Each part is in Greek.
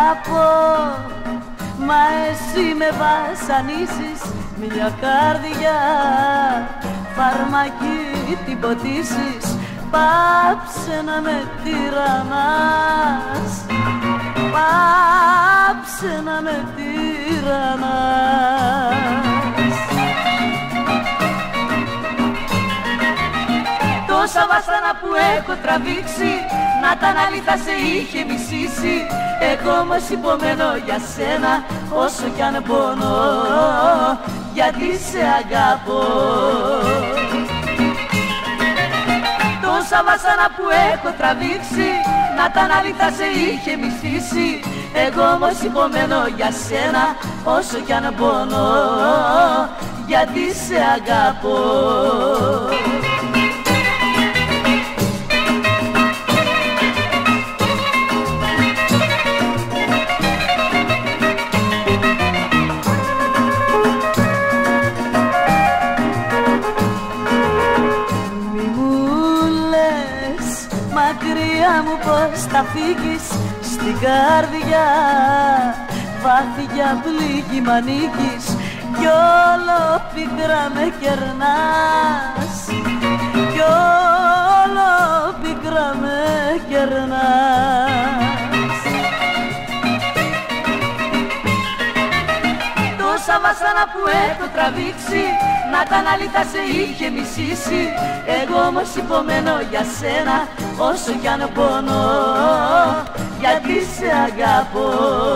αγαπώ, μα εσύ με βασανίζεις. Μια καρδιά φαρμακή την ποτίσεις. Πάψε να με τυραννάς, πάψε να με τυραννάς. Τόσα βασάνα που έχω τραβήξει, να τα αλήθεια σε είχε μισήσει. Εγώ όμως υπομένω για σένα, όσο κι αν πονώ, γιατί σε αγαπώ. Τόσα βασάνα που έχω τραβήξει, να τα αλήθεια σε είχε μισήσει. Εγώ όμως υπομένω για σένα, όσο κι αν πονώ, γιατί σε αγαπώ. Μακριά μου πως θα φύγεις, στην καρδιά βάθια πληγή μ' ανήκεις. Κι όλο πικρά με κερνάς, κι όλο πικρά με κερνάς. Τόσα βασάνα που έχω τραβήξει, να τα αλήθεια σε είχε μισήσει. Εγώ όμως υπομένω για σένα, όσο κι αν πονώ, γιατί σε αγαπώ.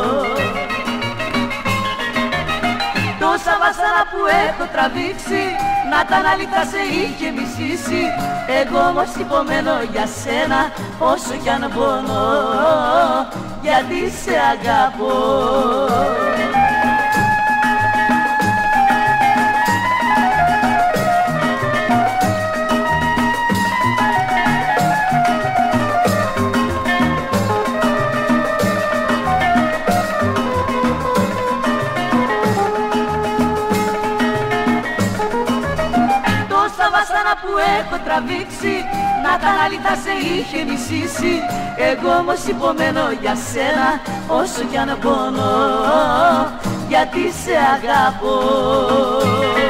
Τόσα βασάνα που έχω τραβήξει, να τα αλήθεια σε είχε μισήσει. Εγώ όμως υπομένω για σένα, όσο κι αν πονώ, γιατί σε αγαπώ. Που έχω τραβήξει, να τα αλήθεια σε είχε μισήσει. Εγώ όμως υπομένω για σένα, όσο κι αν πονώ, γιατί σε αγαπώ.